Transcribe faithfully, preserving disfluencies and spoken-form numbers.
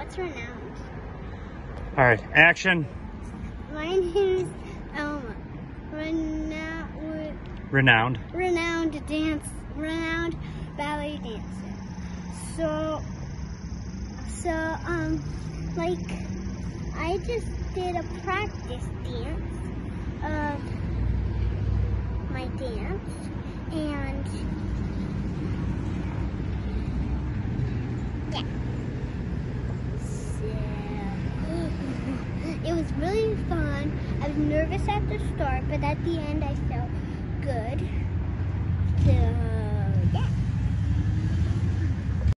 What's renowned? All right, action. My name is Alma. Renowned, Renowned. renowned dance, renowned ballet dancer. So, so um, like, I just did a practice dance of my dance, and yeah. It was really fun. I was nervous at the start, but at the end I felt good. So